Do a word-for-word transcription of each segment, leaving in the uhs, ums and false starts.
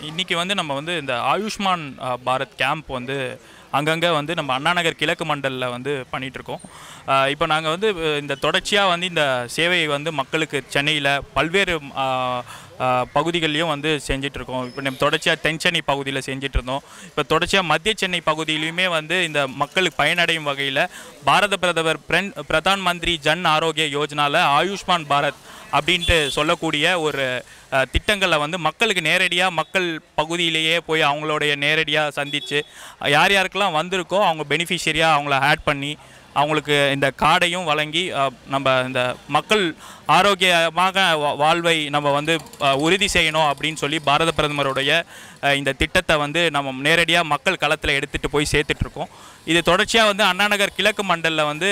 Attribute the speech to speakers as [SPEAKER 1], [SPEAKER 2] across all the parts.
[SPEAKER 1] இன்றைக்கி வந்து நம்ம வந்து இந்த ஆயுஷ்மான் பாரத் கேம்ப் வந்து அங்கங்கே வந்து நம்ம அண்ணா நகர் கிழக்கு மண்டலில் வந்து பண்ணிகிட்ருக்கோம். இப்போ நாங்கள் வந்து இந்த தொடர்ச்சியாக வந்து இந்த சேவையை வந்து மக்களுக்கு சென்னையில் பல்வேறு பகுதிகள்லையும் வந்து செஞ்சிட்ருக்கோம். இப்போ நம்ம தொடர்ச்சியாக தென் சென்னை பகுதியில் செஞ்சிட்ருந்தோம். இப்போ தொடர்ச்சியாக மத்திய சென்னை பகுதியிலையுமே வந்து இந்த மக்களுக்கு பயனடையும் வகையில் பாரத பிரதமர் பிரன் பிரதான் மந்திரி ஜன் ஆரோக்கிய யோஜனாவில் ஆயுஷ்மான் பாரத் அப்படின்ட்டு சொல்லக்கூடிய ஒரு திட்டங்களை வந்து மக்களுக்கு நேரடியாக மக்கள் பகுதியிலேயே போய் அவங்களுடைய நேரடியாக சந்தித்து யார் யாருக்கெல்லாம் வந்திருக்கோ அவங்க பெனிஃபிஷரியாக அவங்கள ஆட் பண்ணி அவங்களுக்கு இந்த கார்டையும் வழங்கி நம்ம இந்த மக்கள் ஆரோக்கியமாக வாழ்வை நம்ம வந்து உறுதி செய்யணும் அப்படின்னு சொல்லி பாரத பிரதமருடைய இந்த திட்டத்தை வந்து நம்ம நேரடியாக மக்கள் களத்தில் எடுத்துகிட்டு போய் சேர்த்துட்ருக்கோம். இது தொடர்ச்சியாக வந்து அண்ணா நகர் கிழக்கு மண்டலில் வந்து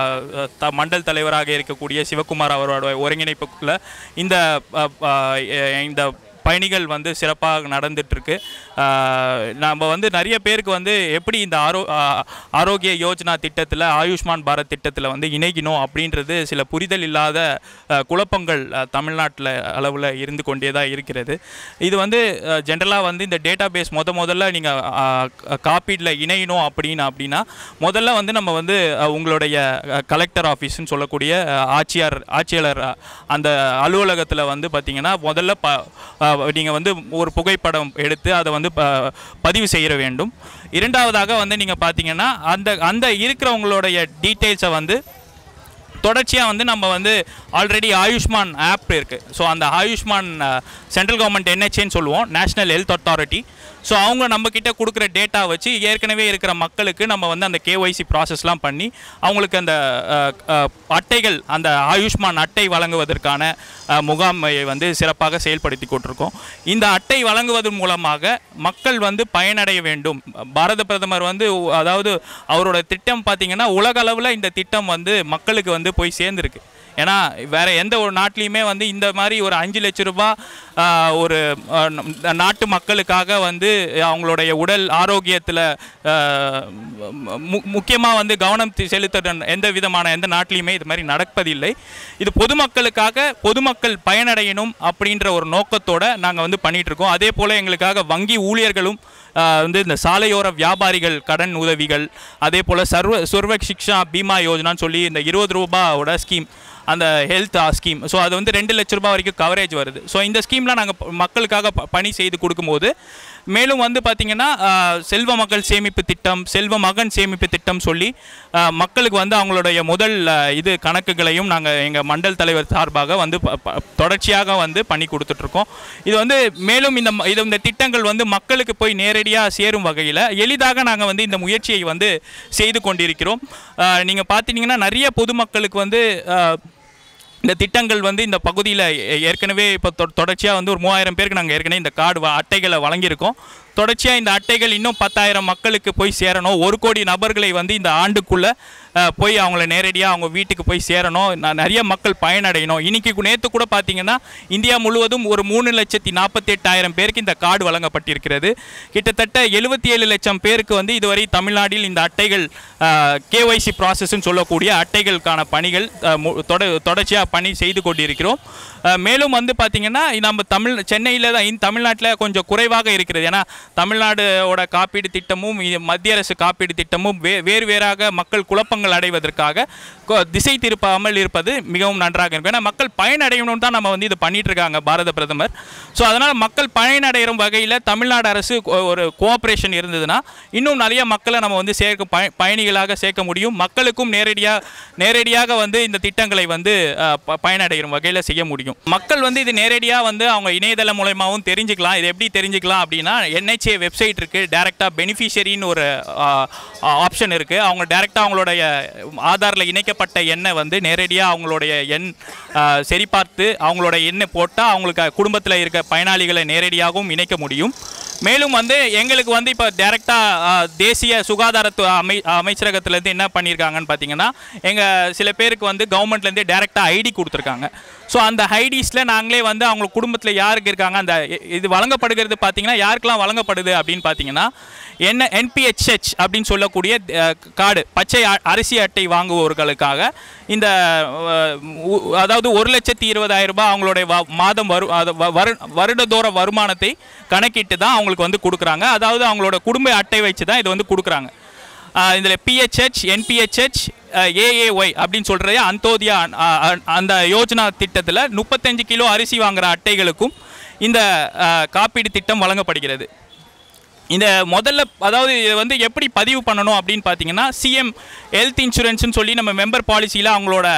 [SPEAKER 1] த மண்டல் தலைவராக இருக்கக்கூடிய சிவகுமார் அவரோட ஒருங்கிணைப்புக்குள்ள இந்த இந்த பயணிகள் வந்து சிறப்பாக நடந்துகிட்ருக்கு. நம்ம வந்து நிறைய பேருக்கு வந்து எப்படி இந்த ஆரோ ஆரோக்கிய யோஜனா திட்டத்தில் ஆயுஷ்மான் பாரத் திட்டத்தில் வந்து இணைக்கணும் அப்படின்றது சில புரிதல் இல்லாத குழப்பங்கள் தமிழ்நாட்டில் அளவில் இருந்து கொண்டே தான் இருக்கிறது. இது வந்து ஜென்ரலாக வந்து இந்த டேட்டா பேஸ் முத முதல்ல நீங்கள் காப்பீடில் இணையணும் அப்படின்னு அப்படின்னா முதல்ல வந்து நம்ம வந்து உங்களுடைய கலெக்டர் ஆஃபீஸ்ன்னு சொல்லக்கூடிய ஆட்சியார் ஆட்சியாளர் அந்த அலுவலகத்தில் வந்து பார்த்திங்கன்னா முதல்ல ப நீங்கள் வந்து ஒரு புகைப்படம் எடுத்து அதை வந்து பதிவு செய்ய வேண்டும். இரண்டாவதாக வந்து நீங்கள் பார்த்தீங்கன்னா அந்த அந்த இருக்கிறவங்களுடைய டீட்டெயில்ஸை வந்து தொடர்ச்சியாக வந்து நம்ம வந்து ஆல்ரெடி ஆயுஷ்மான் ஆப் இருக்குது. ஸோ அந்த ஆயுஷ்மான் சென்ட்ரல் கவர்மெண்ட் என்ஹெச்ஏன்னு சொல்லுவோம், நேஷ்னல் ஹெல்த் அத்தாரிட்டி. ஸோ அவங்க நம்மக்கிட்ட கொடுக்குற டேட்டா வச்சு ஏற்கனவே இருக்கிற மக்களுக்கு நம்ம வந்து அந்த கேஒய்சி ப்ராசஸ்லாம் பண்ணி அவங்களுக்கு அந்த அட்டைகள் அந்த ஆயுஷ்மான் அட்டை வழங்குவதற்கான முகாமை வந்து சிறப்பாக செயல்படுத்தி கொண்டிருக்கோம். இந்த அட்டை வழங்குவதன் மூலமாக மக்கள் வந்து பயனடைய வேண்டும். பாரத பிரதமர் வந்து அதாவது அவரோட திட்டம் பார்த்திங்கன்னா உலக அளவில் இந்த திட்டம் வந்து மக்களுக்கு வந்து போய் சேர்ந்துருக்கு. ஏன்னா வேறு எந்த ஒரு நாட்டிலையுமே வந்து இந்த மாதிரி ஒரு அஞ்சு லட்ச ரூபா ஒரு நாட்டு மக்களுக்காக வந்து அவங்களுடைய உடல் ஆரோக்கியத்தில் மு முக்கியமாக வந்து கவனம் செலுத்த எந்த விதமான எந்த நாட்டிலையுமே இது மாதிரி நடப்பதில்லை. இது பொதுமக்களுக்காக பொதுமக்கள் பயனடையணும் அப்படின்ற ஒரு நோக்கத்தோடு நாங்கள் வந்து பண்ணிகிட்ருக்கோம். அதே போல் எங்களுக்காக வங்கி ஊழியர்களும் வந்து இந்த சாலையோர வியாபாரிகள் கடன் உதவிகள், அதே போல் சர்வ சுர்வ சிக்ஷா பீமா யோஜனான்னு சொல்லி இந்த இருபது ரூபாவோட ஸ்கீம், அந்த ஹெல்த் ஸ்கீம், ஸோ அது வந்து ரெண்டு லட்ச ரூபா வரைக்கும் கவரேஜ் வருது. ஸோ இந்த ஸ்கீம்லாம் நாங்கள் மக்களுக்காக பணி செய்து கொடுக்கும்போது மேலும் வந்து பார்த்திங்கன்னா செல்வ மகள் சேமிப்பு திட்டம், செல்வ மகன் சேமிப்பு திட்டம் சொல்லி மக்களுக்கு வந்து அவங்களுடைய முதல் இது கணக்குகளையும் நாங்கள் எங்கள் மண்டல் தலைவர் சார்பாக வந்து தொடர்ச்சியாக வந்து பண்ணி கொடுத்துட்ருக்கோம். இது வந்து மேலும் இந்த இது இந்த திட்டங்கள் வந்து மக்களுக்கு போய் நேரடியாக சேரும் வகையில் எளிதாக நாங்கள் வந்து இந்த முயற்சியை வந்து செய்து கொண்டிருக்கிறோம். நீங்கள் பார்த்தீங்கன்னா நிறைய பொதுமக்களுக்கு வந்து இந்த திட்டங்கள் வந்து இந்த பகுதியில் ஏற்கனவே இப்போ தொடர்ச்சியாக வந்து ஒரு மூவாயிரம் பேருக்கு நாங்கள் ஏற்கனவே இந்த கார்டு அட்டைகளை வழங்கியிருக்கோம். தொடர்ச்சியாக இந்த அட்டைகள் இன்னும் பத்தாயிரம் மக்களுக்கு போய் சேரணும். ஒரு கோடி நபர்களை வந்து இந்த ஆண்டுக்குள்ளே போய் அவங்கள நேரடியாக அவங்க வீட்டுக்கு போய் சேரணும். நிறைய மக்கள் பயனடையணும். இன்றைக்கி நேற்று கூட பார்த்திங்கன்னா இந்தியா முழுவதும் ஒரு மூணு லட்சத்தி நாற்பத்தி எட்டாயிரம் பேருக்கு இந்த கார்டு வழங்கப்பட்டிருக்கிறது. கிட்டத்தட்ட எழுபத்தி ஏழு லட்சம் பேருக்கு வந்து இதுவரை தமிழ்நாட்டில் இந்த அட்டைகள் கேஒய்சி ப்ராசஸ்ன்னு சொல்லக்கூடிய அட்டைகளுக்கான பணிகள் தொடர்ச்சியாக பணி செய்து கொண்டிருக்கிறோம். மேலும் வந்து பார்த்திங்கன்னா நம்ம தமிழ் சென்னையில் தான் தமிழ்நாட்டில் கொஞ்சம் குறைவாக இருக்கிறது. ஏன்னா தமிழ்நாடோட காப்பீடு திட்டமும் மத்திய அரசு காப்பீடு திட்டமும் வே வேறு வேறாக மக்கள் குழப்பங்கள் அடைவதற்காக திசை திருப்பாமல் இருப்பது மிகவும் நன்றாக இருக்கும். ஏன்னா மக்கள் பயனடையணும் தான் நம்ம வந்து இது பண்ணிட்டு இருக்காங்க பாரத பிரதமர். ஸோ அதனால் மக்கள் பயனடைகிற வகையில் தமிழ்நாடு அரசு ஒரு கோஆப்ரேஷன் இருந்ததுன்னா இன்னும் நிறைய மக்களை நம்ம வந்து சேர்க்க பய பயணிகளாக சேர்க்க முடியும். மக்களுக்கும் நேரடியாக நேரடியாக வந்து இந்த திட்டங்களை வந்து பயனடைகிற வகையில் செய்ய முடியும். மக்கள் வந்து இது நேரடியாக வந்து அவங்க இணையதளம் மூலமாகவும் தெரிஞ்சுக்கலாம். இது எப்படி தெரிஞ்சுக்கலாம் அப்படின்னா என்ஹெச்ஏ வெப்சைட் இருக்குது. டேரெக்டாக பெனிஃபிஷரின்னு ஒரு ஆப்ஷன் இருக்குது. அவங்க டேரெக்டாக அவங்களுடைய ஆதாரில் இணைக்கப்பட்ட எண்ணை வந்து நேரடியாக அவங்களுடைய எண் சரிபார்த்து அவங்களோட எண்ணை போட்டால் அவங்களுக்கு குடும்பத்தில் இருக்க பயனாளிகளை நேரடியாகவும் இணைக்க முடியும். மேலும் வந்து எங்களுக்கு வந்து இப்போ டேரெக்டாக தேசிய சுகாதாரத்துறை அமை அமைச்சரகத்துலேருந்து என்ன பண்ணியிருக்காங்கன்னு பார்த்தீங்கன்னா எங்கள் சில பேருக்கு வந்து கவர்மெண்ட்லேருந்து டேரெக்டாக ஐடி கொடுத்துருக்காங்க. ஸோ அந்த ஐடிஸில் நாங்களே வந்து அவங்க குடும்பத்தில் யாருக்கு இருக்காங்க அந்த இது வழங்கப்படுகிறது பார்த்திங்கன்னா யாருக்கெல்லாம் வழங்கப்படுது அப்படின்னு பார்த்தீங்கன்னா என்ன என்பிஹெச்ஹெச் அப்படின்னு சொல்லக்கூடிய கார்டு பச்சை அரிசி அட்டை வாங்குபவர்களுக்காக இந்த அதாவது ஒரு லட்சத்தி இருபதாயிரம் ரூபாய் அவங்களுடைய மாதம் வரு வரு வருடதோற வருமானத்தை கணக்கிட்டு தான் அவங்களுக்கு வந்து கொடுக்குறாங்க. அதாவது அவங்களோட குடும்ப அட்டை வச்சு தான் இது வந்து கொடுக்குறாங்க. இதில் பிஹெச்ஹெச் என்பிஹெச்ஹெச் ஏஏஒய் அப்படின்னு சொல்கிறது அந்தோதியா அந்த யோஜனா திட்டத்தில் முப்பத்தஞ்சு கிலோ அரிசி வாங்குகிற அட்டைகளுக்கும் இந்த காப்பீடு திட்டம் வழங்கப்படுகிறது. இந்த முதல்ல அதாவது இது வந்து எப்படி பதிவு பண்ணணும் அப்படின்னு பார்த்தீங்கன்னா சிஎம் ஹெல்த் இன்சூரன்ஸ்னு சொல்லி நம்ம மெம்பர் பாலிசியில் அவங்களோட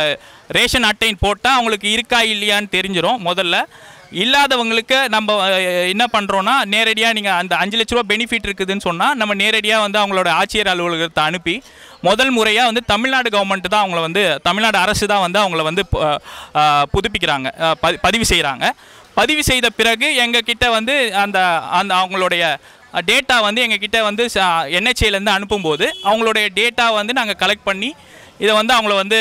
[SPEAKER 1] ரேஷன் அட்டைன்னு போட்டால் அவங்களுக்கு இருக்கா இல்லையான்னு தெரிஞ்சிடும். முதல்ல இல்லாதவங்களுக்கு நம்ம என்ன பண்ணுறோன்னா நேரடியாக நீங்கள் அந்த அஞ்சு லட்ச ரூபா பெனிஃபிட் இருக்குதுன்னு சொன்னால் நம்ம நேரடியாக வந்து அவங்களோட ஆட்சியர் அலுவலகத்தை அனுப்பி முதல் முறையாக வந்து தமிழ்நாடு கவர்மெண்ட் தான் அவங்கள வந்து தமிழ்நாடு அரசு தான் வந்து அவங்கள வந்து புதுப்பிக்கிறாங்க பதிவு செய்கிறாங்க. பதிவு செய்த பிறகு எங்ககிட்ட வந்து அந்த அந்த அவங்களுடைய டேட்டா வந்து எங்ககிட்ட வந்து என்ஹெச்ஏலேருந்து அனுப்பும்போது அவங்களுடைய டேட்டா வந்து நாங்கள் கலெக்ட் பண்ணி இதை வந்து அவங்கள வந்து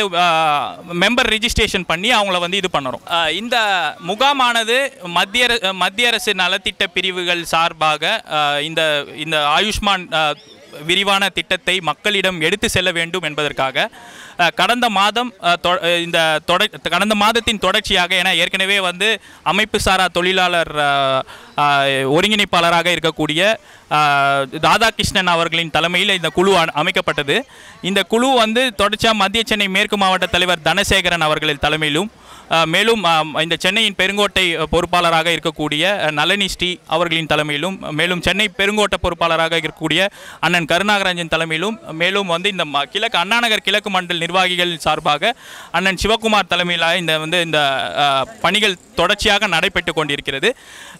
[SPEAKER 1] மெம்பர் ரிஜிஸ்ட்ரேஷன் பண்ணி அவங்கள வந்து இது பண்ணுறோம். இந்த முகாமானது மத்திய மத்திய அரசு நலத்திட்ட பிரிவுகள் சார்பாக இந்த இந்த ஆயுஷ்மான் விரிவான திட்டத்தை மக்களிடம் எடுத்து செல்ல வேண்டும் என்பதற்காக கடந்த மாதம் இந்த தொட கடந்த மாதத்தின் தொடர்ச்சியாக ஏன்னா ஏற்கனவே வந்து அமைப்பு சாரா தொழிலாளர் ஒருங்கிணைப்பாளராக இருக்கக்கூடிய ராதாகிருஷ்ணன் அவர்களின் தலைமையில் இந்த குழு அமைக்கப்பட்டது. இந்த குழு வந்து தொடர்ச்சியாக மத்திய சென்னை மேற்கு மாவட்ட தலைவர் தனசேகரன் அவர்களின் தலைமையிலும் மேலும் இந்த சென்னையின் பெருங்கோட்டை பொறுப்பாளராக இருக்கக்கூடிய நளினி ஸ்ரீ அவர்களின் தலைமையிலும் மேலும் சென்னை பெருங்கோட்டை பொறுப்பாளராக இருக்கக்கூடிய அண்ணன் கருணாகரஞ்சன் தலைமையிலும் மேலும் வந்து இந்த கிழக்கு அண்ணாநகர் கிழக்கு மண்டல் நிர்வாகிகள் சார்பாக அண்ணன் சிவகுமார் தலைமையில் இந்த வந்து இந்த பணிகள் தொடர்ச்சியாக நடைபெற்று கொண்டிருக்கிறது.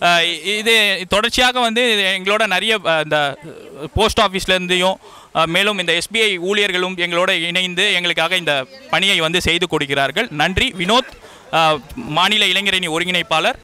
[SPEAKER 1] இது தொடர்ச்சியாக வந்து எங்களோட நிறைய இந்த போஸ்ட் ஆஃபீஸ்லேருந்தையும் மேலும் இந்த எஸ்பிஐ ஊழியர்களும் எங்களோட இணைந்து எங்களுக்காக இந்த பணியை வந்து செய்து கொடுக்கிறார்கள். நன்றி. வினோத், மாநில இளைஞரணி ஒருங்கிணைப்பாளர்.